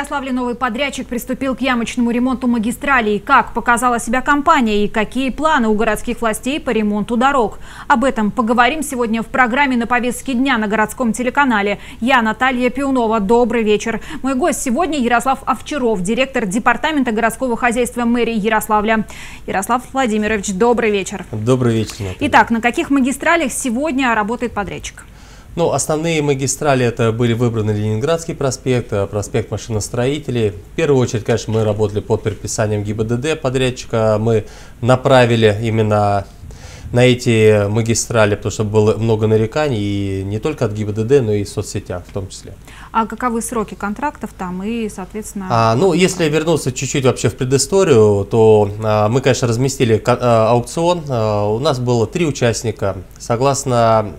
Ярославле новый подрядчик приступил к ямочному ремонту магистралей. Как показала себя компания и какие планы у городских властей по ремонту дорог? Об этом поговорим сегодня в программе «На повестке дня» на городском телеканале. Я Наталья Пиунова. Добрый вечер. Мой гость сегодня Ярослав Овчаров, директор департамента городского хозяйства мэрии Ярославля. Ярослав Владимирович, добрый вечер. Добрый вечер, Наталья. Итак, на каких магистралях сегодня работает подрядчик? Ну, основные магистрали это были выбраны Ленинградский проспект, проспект машиностроителей. В первую очередь, конечно, мы работали под предписанием ГИБДД подрядчика. Мы направили именно на эти магистрали, потому что было много нареканий, и не только от ГИБДД, но и в соцсетях в том числе. А каковы сроки контрактов там и, соответственно... Ну, если вернуться чуть-чуть вообще в предысторию, то мы, конечно, разместили аукцион. У нас было 3 участника. Согласно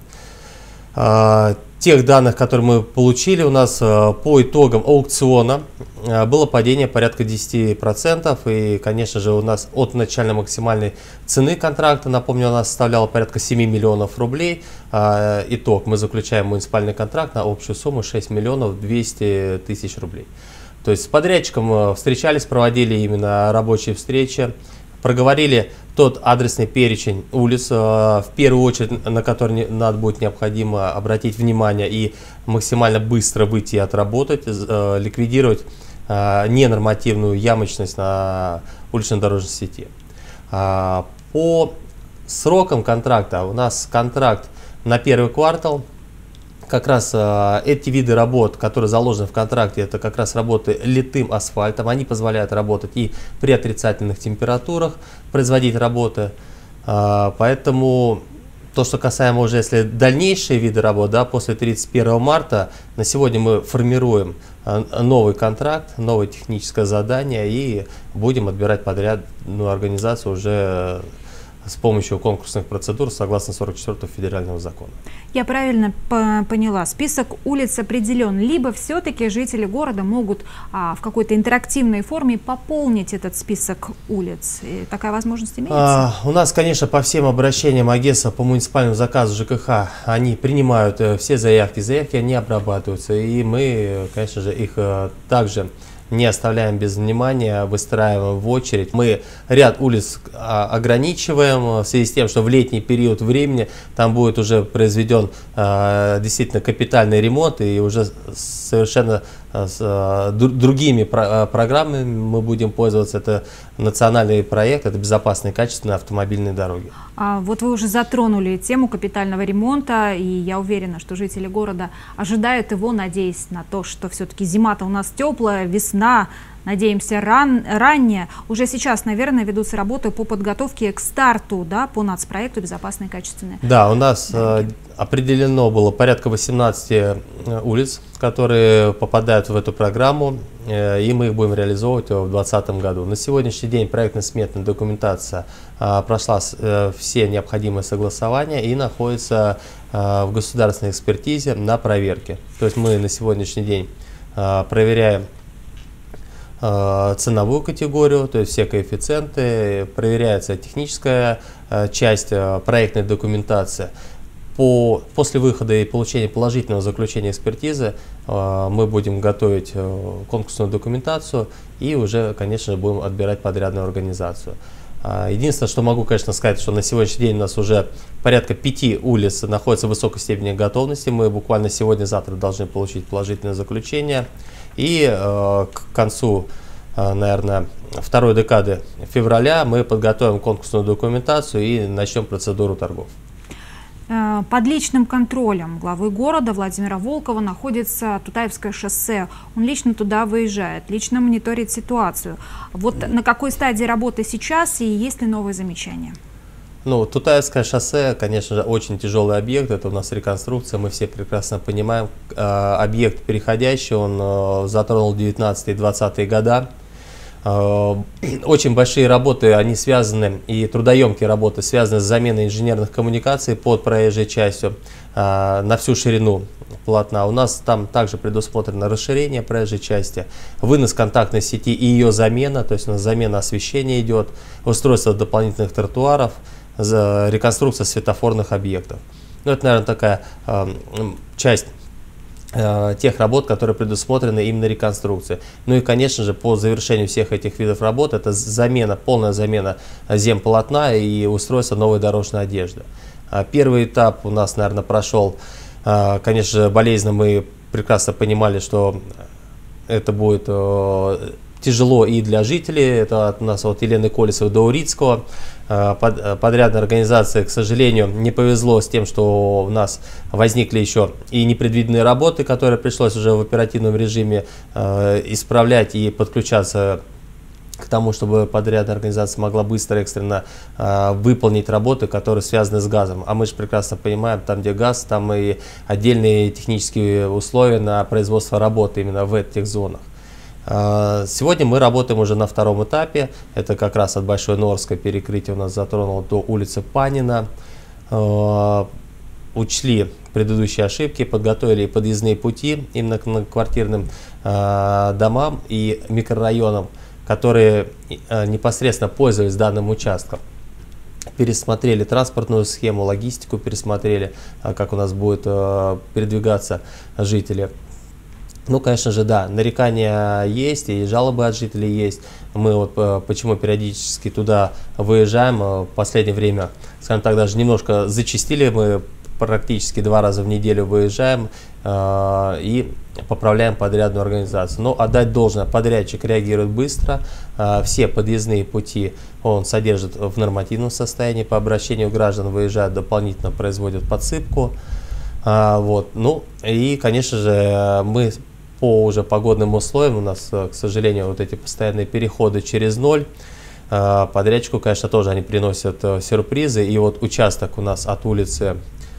тех данных, которые мы получили, у нас по итогам аукциона было падение порядка 10%. И, конечно же, у нас от начальной максимальной цены контракта, напомню, у нас составляла порядка 7 миллионов рублей. Итог, мы заключаем муниципальный контракт на общую сумму 6 миллионов 200 тысяч рублей. То есть с подрядчиком встречались, проводили именно рабочие встречи, проговорили тот адресный перечень улиц, в первую очередь, на который надо будет необходимо обратить внимание и максимально быстро выйти и отработать, ликвидировать ненормативную ямочность на улично-дорожной сети. По срокам контракта, у нас контракт на первый квартал. Как раз эти виды работ, которые заложены в контракте, это как раз работы литым асфальтом. Они позволяют работать и при отрицательных температурах, производить работы. Поэтому то, что касаемо уже, если дальнейшие виды работ, да, после 31 марта, на сегодня мы формируем новый контракт, новое техническое задание и будем отбирать подрядную организацию уже с помощью конкурсных процедур согласно 44-го федерального закона. Я правильно поняла, список улиц определен, либо все-таки жители города могут в какой-то интерактивной форме пополнить этот список улиц. И такая возможность имеется? У нас, конечно, по всем обращениям агентства по муниципальному заказу ЖКХ, они принимают все заявки они обрабатываются, и мы, конечно же, их также не оставляем без внимания, выстраиваем в очередь. Мы ряд улиц ограничиваем в связи с тем, что в летний период времени там будет уже произведен действительно капитальный ремонт, и уже совершенно с другими программами мы будем пользоваться. Это национальный проект, это безопасные и качественные автомобильные дороги. Вот вы уже затронули тему капитального ремонта, и я уверена, что жители города ожидают его, надеясь на то, что все-таки зима-то у нас теплая, весна, надеемся, ранняя. Уже сейчас, наверное, ведутся работы по подготовке к старту, да, по нацпроекту «Безопасные и качественные». Да, у нас определено было порядка 18 улиц, которые попадают в эту программу, и мы их будем реализовывать в 2020 году. На сегодняшний день проектно-сметная документация прошла все необходимые согласования и находится в государственной экспертизе на проверке. То есть мы на сегодняшний день проверяем ценовую категорию, то есть все коэффициенты, проверяется техническая часть проектной документации. После выхода и получения положительного заключения экспертизы мы будем готовить конкурсную документацию и уже, конечно, будем отбирать подрядную организацию. Единственное, что могу, конечно, сказать, что на сегодняшний день у нас уже порядка 5 улиц находятся в высокой степени готовности. Мы буквально сегодня-завтра должны получить положительное заключение. И к концу, наверное, второй декады февраля мы подготовим конкурсную документацию и начнем процедуру торгов. Под личным контролем главы города Владимира Волкова находится Тутаевское шоссе. Он лично туда выезжает, лично мониторит ситуацию. Вот на какой стадии работы сейчас и есть ли новые замечания? Ну, Тутаевское шоссе, конечно же, очень тяжелый объект. Это у нас реконструкция, мы все прекрасно понимаем. Объект переходящий, он затронул 19-20 года. Очень большие работы, они связаны, и трудоемкие работы связаны с заменой инженерных коммуникаций под проезжей частью на всю ширину полотна. У нас там также предусмотрено расширение проезжей части, вынос контактной сети и ее замена, то есть у нас замена освещения идет, устройство дополнительных тротуаров, реконструкция светофорных объектов. Ну, это, наверное, такая часть тех работ, которые предусмотрены именно реконструкцией. Ну и, конечно же, по завершению всех этих видов работ, это замена, полная замена земполотна и устройство новой дорожной одежды. Первый этап у нас, наверное, прошел, конечно же, болезненно. Мы прекрасно понимали, что это будет тяжело и для жителей. Это у нас от Елены Колесовой до Урицкого. Подрядная организация, к сожалению, не повезло с тем, что у нас возникли еще и непредвиденные работы, которые пришлось уже в оперативном режиме исправлять и подключаться к тому, чтобы подрядная организация могла быстро, экстренно выполнить работы, которые связаны с газом. А мы же прекрасно понимаем, там где газ, там и отдельные технические условия на производство работы именно в этих зонах. Сегодня мы работаем уже на втором этапе. Это как раз от Большой Норской перекрытие у нас затронуло до улицы Панина. Учли предыдущие ошибки, подготовили подъездные пути именно к многоквартирным домам и микрорайонам, которые непосредственно пользовались данным участком. Пересмотрели транспортную схему, логистику пересмотрели, как у нас будут передвигаться жители. Ну, конечно же, да, нарекания есть и жалобы от жителей есть. Мы вот почему периодически туда выезжаем. В последнее время, скажем так, даже немножко зачастили. Мы практически 2 раза в неделю выезжаем и поправляем подрядную организацию. Но отдать должное, подрядчик реагирует быстро. Все подъездные пути он содержит в нормативном состоянии. По обращению граждан выезжают дополнительно, производят подсыпку. Вот. Ну и, конечно же, мы по уже погодным условиям, у нас, к сожалению, вот эти постоянные переходы через ноль, подрядчику, конечно, тоже они приносят сюрпризы. И вот участок у нас от улицы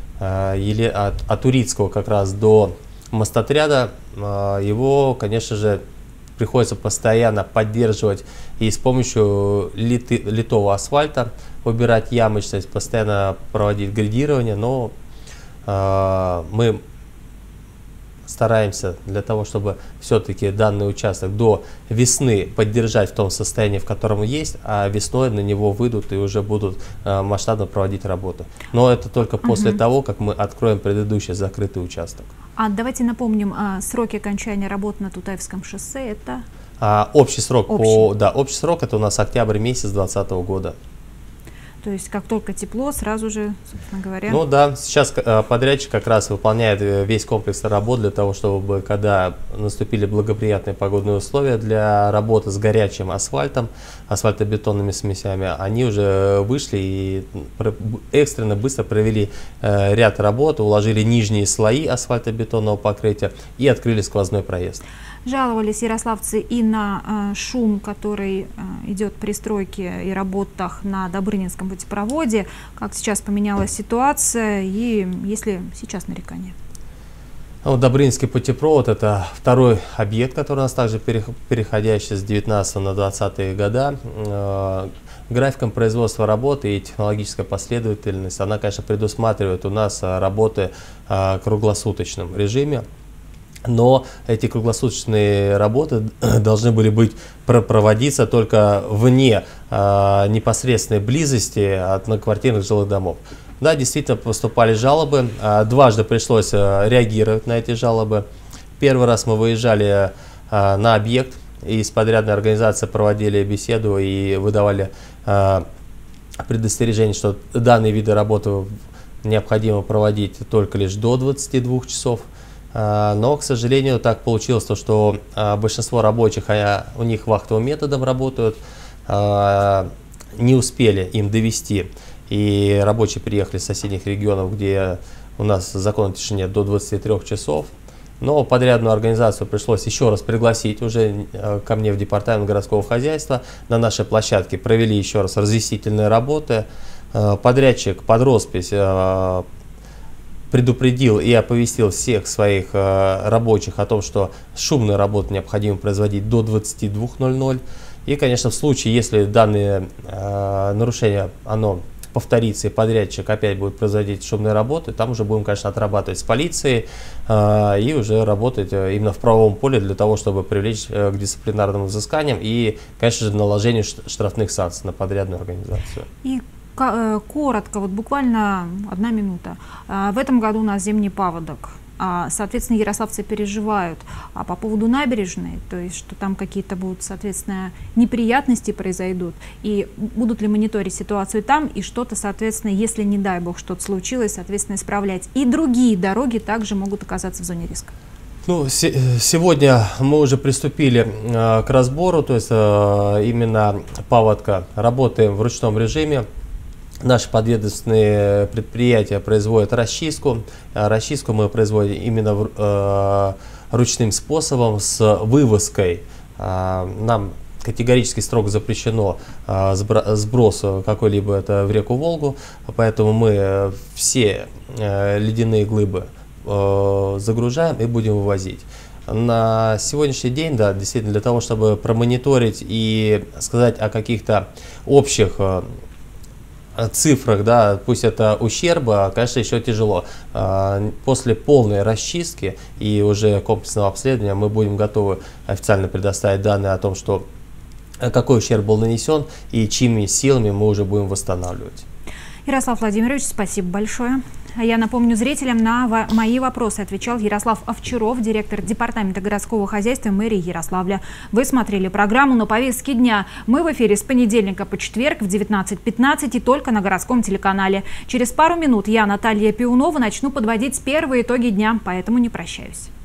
от Урицкого как раз до мостотряда, его, конечно же, приходится постоянно поддерживать и с помощью литого асфальта убирать ямочность, постоянно проводить грейдирование, но мы стараемся для того, чтобы все-таки данный участок до весны поддержать в том состоянии, в котором есть, а весной на него выйдут и уже будут масштабно проводить работы. Но это только после того, как мы откроем предыдущий закрытый участок. А давайте напомним сроки окончания работ на Тутаевском шоссе. Это общий срок. Общий срок это у нас октябрь месяц 2020 года. То есть как только тепло, сразу же, собственно говоря. Ну да, сейчас подрядчик как раз выполняет весь комплекс работ для того, чтобы когда наступили благоприятные погодные условия для работы с горячим асфальтом, асфальтобетонными смесями, они уже вышли и экстренно быстро провели ряд работ, уложили нижние слои асфальтобетонного покрытия и открыли сквозной проезд. Жаловались ярославцы и на шум, который идет при стройке и работах на Добрынинском путепроводе. Как сейчас поменялась ситуация и есть ли сейчас нарекания? Ну, Добрынинский путепровод – это второй объект, который у нас также переходящий с 19 на 20 года. Графиком производства работы и технологическая последовательность, она, конечно, предусматривает у нас работы в круглосуточном режиме. Но эти круглосуточные работы должны были быть проводиться только вне непосредственной близости от многоквартирных жилых домов. Да, действительно поступали жалобы. Дважды пришлось реагировать на эти жалобы. Первый раз мы выезжали на объект, и с подрядной организацией проводили беседу и выдавали предостережение, что данные виды работы необходимо проводить только лишь до 22 часов. Но, к сожалению, так получилось, что большинство рабочих, у них вахтовым методом работают, не успели им довести. И рабочие приехали с соседних регионов, где у нас закон о тишине до 23 часов. Но подрядную организацию пришлось еще раз пригласить уже ко мне в департамент городского хозяйства. На нашей площадке провели еще раз разъяснительные работы. Подрядчик под роспись предупредил и оповестил всех своих рабочих о том, что шумную работу необходимо производить до 22:00. И, конечно, в случае, если данное нарушение повторится и подрядчик опять будет производить шумные работы, там уже будем, конечно, отрабатывать с полицией и уже работать именно в правовом поле для того, чтобы привлечь к дисциплинарным взысканиям и, конечно же, наложению штрафных санкций на подрядную организацию. И коротко, вот буквально 1 минута. В этом году у нас зимний паводок. Соответственно, ярославцы переживают. А по поводу набережной, то есть, что там какие-то будут, соответственно, неприятности произойдут, и будут ли мониторить ситуацию там, и что-то, соответственно, если, не дай бог, что-то случилось, соответственно, исправлять. И другие дороги также могут оказаться в зоне риска. Ну, сегодня мы уже приступили к разбору, то есть именно паводка. Работаем в ручном режиме. Наши подведомственные предприятия производят расчистку. Расчистку мы производим именно ручным способом с вывозкой. Нам категорически строго запрещено сброс какой-либо это в реку Волгу, поэтому мы все ледяные глыбы загружаем и будем вывозить. На сегодняшний день, да, действительно, для того, чтобы промониторить и сказать о каких-то общих цифрах, да, пусть это ущерба, конечно, еще тяжело. После полной расчистки и уже комплексного обследования мы будем готовы официально предоставить данные о том, что какой ущерб был нанесен и чьими силами мы уже будем восстанавливать. Ярослав Владимирович, спасибо большое. Я напомню зрителям, на мои вопросы отвечал Ярослав Овчаров, директор департамента городского хозяйства мэрии Ярославля. Вы смотрели программу «На повестке дня». Мы в эфире с понедельника по четверг в 19:15 и только на городском телеканале. Через пару минут я, Наталья Пиунова, начну подводить первые итоги дня, поэтому не прощаюсь.